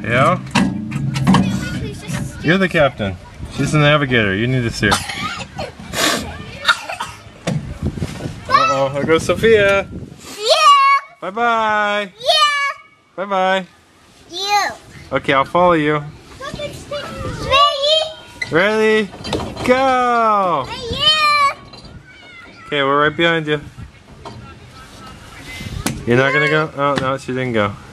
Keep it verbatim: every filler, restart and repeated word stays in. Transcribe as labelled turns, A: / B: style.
A: Yeah? You're the captain. She's the navigator. You need to steer. Uh-oh, there goes Sophia.
B: Yeah.
A: Bye-bye.
B: Yeah.
A: Bye-bye.
B: You.
A: Okay, I'll follow you.
B: Ready?
A: Ready? Go!
B: Yeah.
A: Okay, we're right behind you. You're not gonna go? Oh, no, she didn't go.